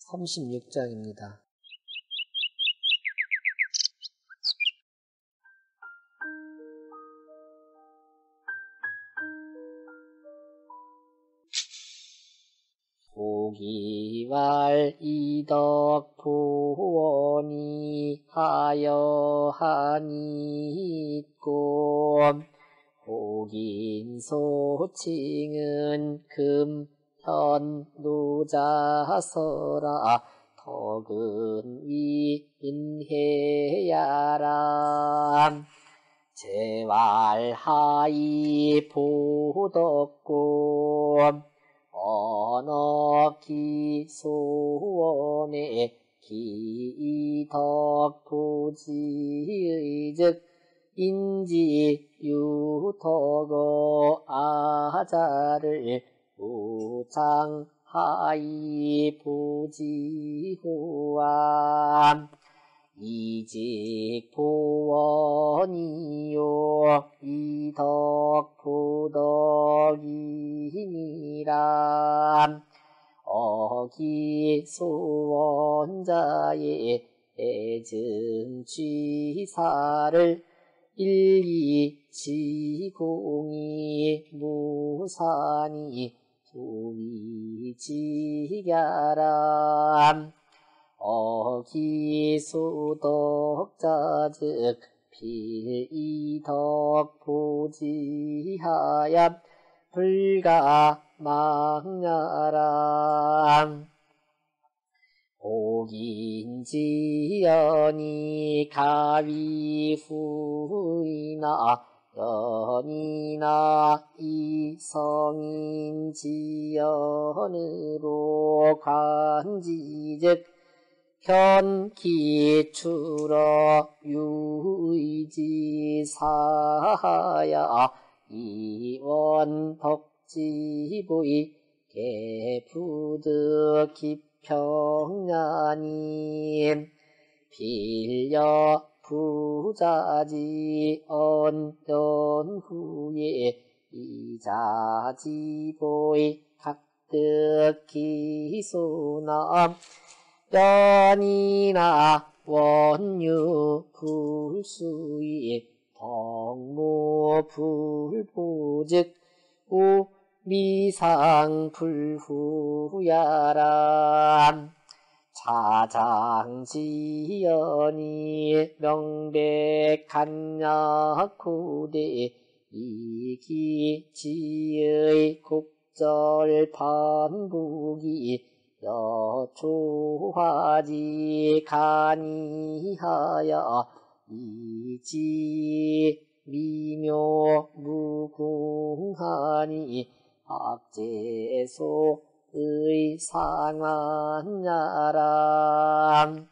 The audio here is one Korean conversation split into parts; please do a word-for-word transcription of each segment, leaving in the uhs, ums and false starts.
삼십육 장입니다. 고기왈 이덕보원이 하여하니 있고 고긴소칭은 금현노자서라 덕은 위인해야라. 제왈하이 보덕고 언어기소원의 기덕부지의 인지 유덕어 아자를 우창하이 부지호암 이직보원이요 이덕부덕이니라. 어기소원자의 애증취사를 일이지공이 무산이 부위지갸람. 어기소덕자즉 필이덕부지하야 불가망야람. 오긴지연이 가위후이나 연이나 이성인지연으로 관지즉 현기추러 유의지사야 이원덕지부의 개푸득 기평야님 빌려 부자지 언연후에 이자지보의 각득기소나 연이나 원유 불수의 덕무불보즉 우 미상불후야람. 자장지연이 명백한약후대 이기지의 국절반복이 여초화지 가니하여 이지 미묘 무궁하니 악제소의 상환야람.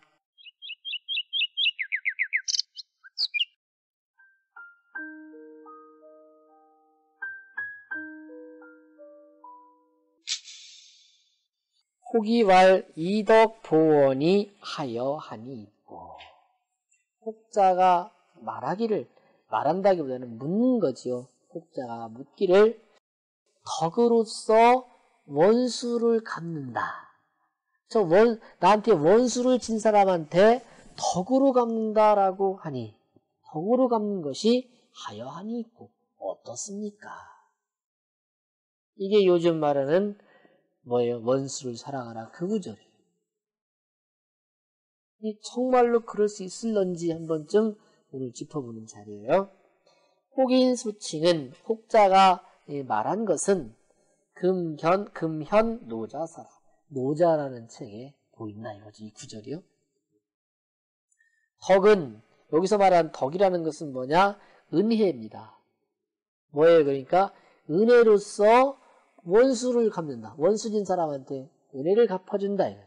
혹이왈 이덕보원이 하여하니 있고. 혹자가 말하기를, 말한다기보다는 묻는 거지요. 혹자가 묻기를 덕으로서 원수를 갚는다. 저 원, 나한테 원수를 진 사람한테 덕으로 갚는다라고 하니, 덕으로 갚는 것이 하여하니 있고 어떻습니까? 이게 요즘 말하는 뭐예요? 원수를 사랑하라 그 구절이에요. 이 정말로 그럴 수 있을런지 한 번쯤 오늘 짚어보는 자리예요. 혹인수칭은 혹자가 말한 것은 금현 금현 노자사라. 노자라는 책에 보인다 이거지, 이 구절이요. 덕은 여기서 말하는 덕이라는 것은 뭐냐? 은혜입니다. 뭐예요? 그러니까 은혜로서 원수를 갚는다. 원수진 사람한테 은혜를 갚아준다 이거예요.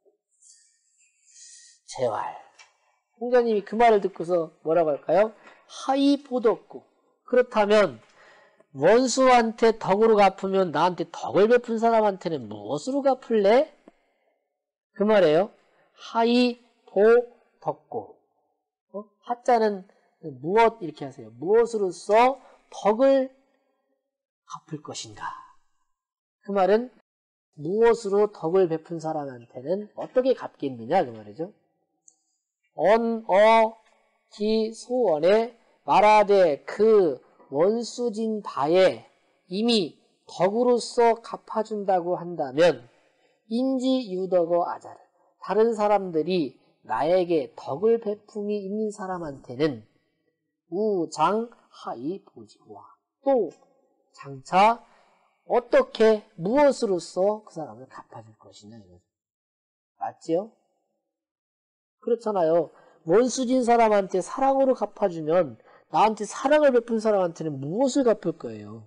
제왈. 홍자님이 그 말을 듣고서 뭐라고 할까요? 하이 보덕고. 그렇다면 원수한테 덕으로 갚으면 나한테 덕을 베푼 사람한테는 무엇으로 갚을래? 그 말이에요. 하이 보덕고. 어? 하자는 무엇 이렇게 하세요. 무엇으로서 덕을 갚을 것인가. 그 말은 무엇으로 덕을 베푼 사람한테는 어떻게 갚겠느냐 그 말이죠. 언, 어, 기, 소원에 말하되 그 원수진 바에 이미 덕으로서 갚아준다고 한다면 인지 유덕어 아자르 다른 사람들이 나에게 덕을 베품이 있는 사람한테는 우장 하이 보지와 또 장차 어떻게 무엇으로서 그 사람을 갚아줄 것이냐 이거죠. 맞지요? 그렇잖아요. 원수진 사람한테 사랑으로 갚아주면 나한테 사랑을 베푼 사람한테는 무엇을 갚을 거예요?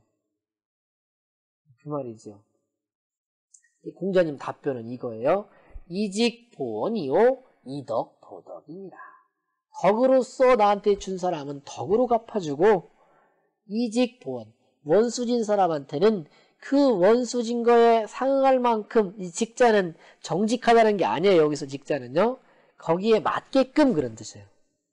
그 말이죠. 공자님 답변은 이거예요. 이직보원이요 이덕보덕이니라. 덕으로서 나한테 준 사람은 덕으로 갚아주고 이직보원 원수진 사람한테는 그 원수진 거에 상응할 만큼 이 직자는 정직하다는 게 아니에요. 여기서 직자는요. 거기에 맞게끔 그런 뜻이에요.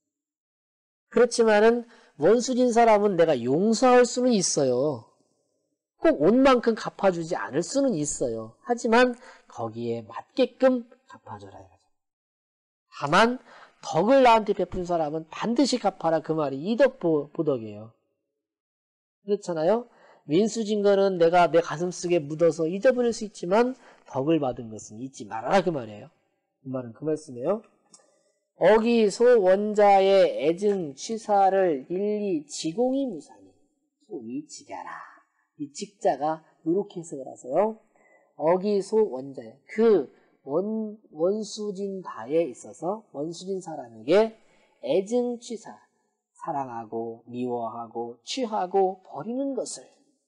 그렇지만은 원수진 사람은 내가 용서할 수는 있어요. 꼭 온 만큼 갚아주지 않을 수는 있어요. 하지만 거기에 맞게끔 갚아줘라 이거죠. 다만 덕을 나한테 베푼 사람은 반드시 갚아라 그 말이 이덕보덕이에요. 그렇잖아요. 민수진 거는 내가 내 가슴속에 묻어서 잊어버릴 수 있지만 덕을 받은 것은 잊지 말아라 그 말이에요. 그 말은 그 말씀이에요. 어기소 원자의 애증 취사를 일리 지공이 무사니 소위 직야라. 이 직자가 이렇게 해석을 하세요. 어기소 원자의 그 원, 원수진 바에 있어서 원수진 사람에게 애증 취사 사랑하고 미워하고 취하고 버리는 것을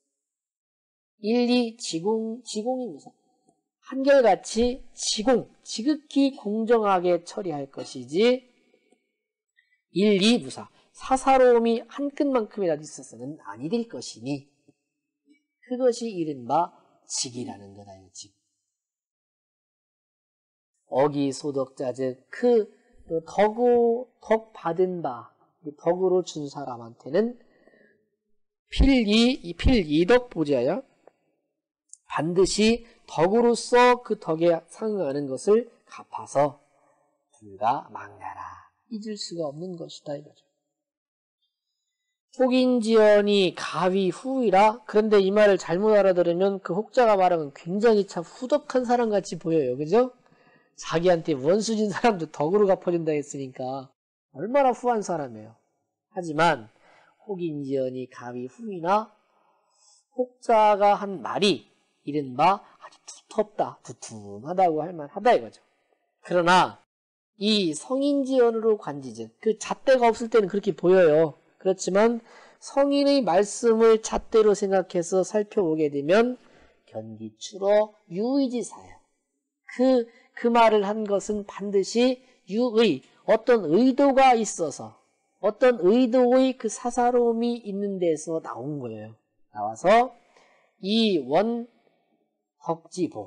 일리 지공, 지공이 무사 한결같이 지공, 지극히 공정하게 처리할 것이지 일리 무사 사사로움이 한 끗만큼이라도 있어서는 아니 될 것이니 그것이 이른바 직이라는 거다. 직. 어기소덕자 즉 그 덕우 덕 받은 바 덕으로 준 사람한테는 필이 이 필이덕 보자야 반드시 덕으로서 그 덕에 상응하는 것을 갚아서 불가 망가라 잊을 수가 없는 것이다 이거죠. 혹인지연이 가위 후이라. 그런데 이 말을 잘못 알아들으면 그 혹자가 말하면 굉장히 참 후덕한 사람같이 보여요. 그죠? 자기한테 원수진 사람도 덕으로 갚아준다 했으니까 얼마나 후한 사람이에요. 하지만 혹인지연이 가위 후이나 혹자가 한 말이 이른바 아주 두텁다, 두툼하다고 할 만하다 이거죠. 그러나 이 성인지연으로 관지즉 그 잣대가 없을 때는 그렇게 보여요. 그렇지만 성인의 말씀을 잣대로 생각해서 살펴보게 되면 견기추러 유의지사야. 그, 그 말을 한 것은 반드시 유의, 어떤 의도가 있어서 어떤 의도의 그 사사로움이 있는 데서 나온 거예요. 나와서 이 원 덕지보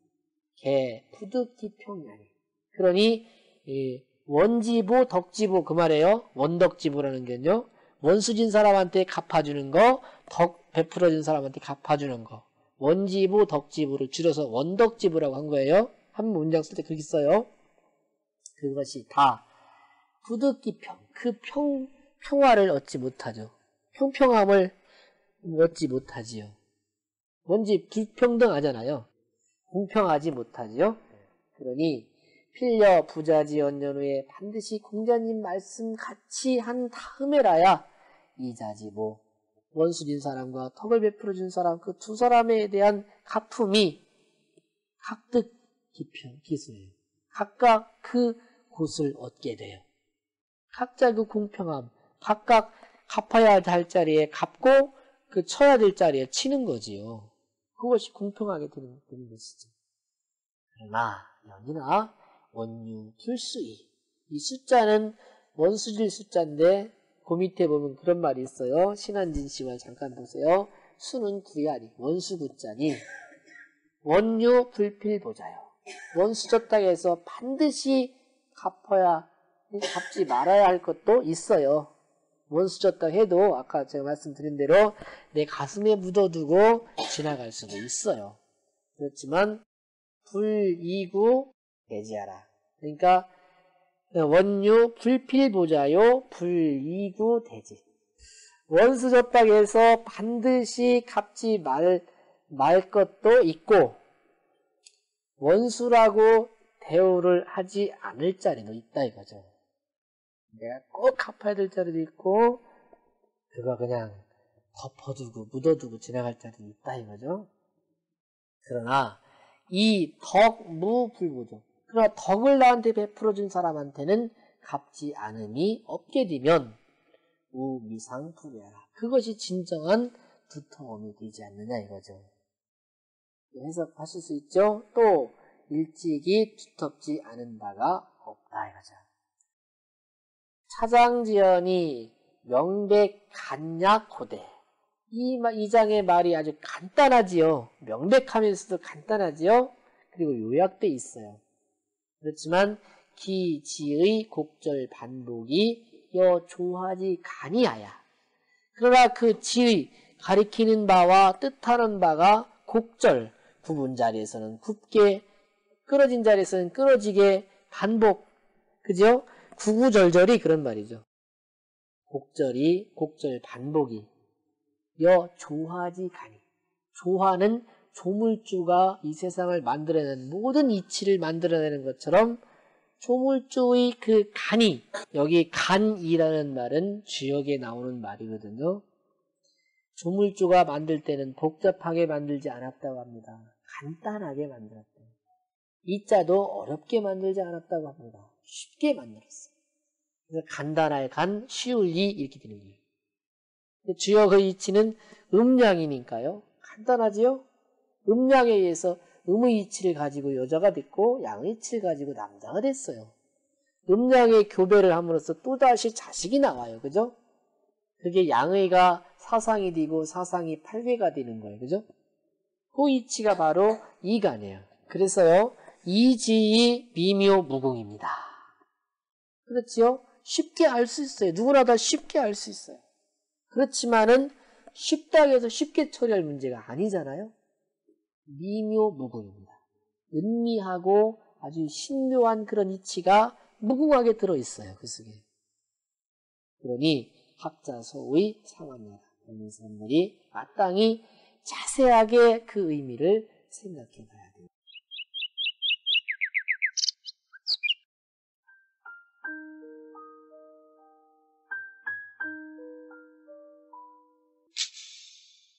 개 푸득기평양이 그러니 이 원지보 덕지보 그 말이에요. 원덕지보라는 게요. 원수진 사람한테 갚아주는 거, 덕 베풀어준 사람한테 갚아주는 거. 원지보 덕지보를 줄여서 원덕지보라고 한 거예요. 한 문장 쓸 때 그렇게 써요. 그것이 다 푸득기평 그 평, 평화를 얻지 못하죠. 평평함을 얻지 못하지요. 뭔지 불평등하잖아요. 공평하지 못하지요. 그러니 필려 부자지 연년후에 반드시 공자님 말씀 같이 한 다음에라야 이자지보 원수진 사람과 덕을 베풀어준 사람 그 두 사람에 대한 갚음이 각득 기평 기수예요. 각각 그 곳을 얻게 돼요. 각자 그 공평함 각각 갚아야 할 자리에 갚고 그 쳐야 될 자리에 치는 거지요. 그것이 공평하게 되는, 되는 것이죠. 그러나 연이나 원유 불수이 이 숫자는 원수질 숫자인데 그 밑에 보면 그런 말이 있어요. 신한진 씨만 잠깐 보세요. 수는 구야리 원수 구자니 원유 불필보자요. 원수 졌다고 해서 반드시 갚아야 갚지 말아야 할 것도 있어요. 원수 졌다 해도 아까 제가 말씀드린 대로 내 가슴에 묻어두고 지나갈 수도 있어요. 그렇지만 불이구 대지하라. 그러니까 원유 불필보자요 불이구 대지. 원수접박에서 반드시 갚지 말, 말 것도 있고 원수라고 대우를 하지 않을 자리도 있다 이거죠. 내가 꼭 갚아야 될 자리도 있고 그거 그냥 덮어두고 묻어두고 지나갈 자리도 있다 이거죠. 그러나 이 덕무불보죠. 그러나 덕을 나한테 베풀어준 사람한테는 갚지 않음이 없게 되면 우미상불이하라. 그것이 진정한 두터움이 되지 않느냐 이거죠. 해석하실 수 있죠? 또 일찍이 두텁지 않은 바가 없다 이거죠. 차장지연이 명백간약호대. 이, 이 장의 말이 아주 간단하지요. 명백하면서도 간단하지요. 그리고 요약돼 있어요. 그렇지만 기지의 곡절 반복이 여 조하지 가니하야. 그러나 그 지의 가리키는 바와 뜻하는 바가 곡절 굽은 자리에서는 굽게 끊어진 자리에서는 끊어지게 반복 그죠? 구구절절이 그런 말이죠. 곡절이 곡절 반복이 여 조하지 가니. 조화는 조물주가 이 세상을 만들어내는 모든 이치를 만들어내는 것처럼 조물주의 그 간이, 여기 간이라는 말은 주역에 나오는 말이거든요. 조물주가 만들 때는 복잡하게 만들지 않았다고 합니다. 간단하게 만들었다. 이 자도 어렵게 만들지 않았다고 합니다. 쉽게 만들었어요. 그래서 간단할 간, 쉬울 이 이렇게 되는 거예요. 주역의 이치는 음양이니까요. 간단하지요? 음양에 의해서 음의 이치를 가지고 여자가 됐고 양의 이치를 가지고 남자가 됐어요. 음양의 교배를 함으로써 또다시 자식이 나와요. 그죠? 그게 양의가 사상이 되고 사상이 팔배가 되는 거예요. 그죠? 그 이치가 바로 이간이에요. 그래서요. 이지이 미묘무궁입니다. 그렇지요? 쉽게 알 수 있어요. 누구나 다 쉽게 알 수 있어요. 그렇지만은 쉽다고 해서 쉽게 처리할 문제가 아니잖아요. 미묘무궁입니다. 은미하고 아주 신묘한 그런 이치가 무궁하게 들어있어요. 그 속에. 그러니 학자소의 상황이다. 그런 사람들이 마땅히 자세하게 그 의미를 생각해 봐야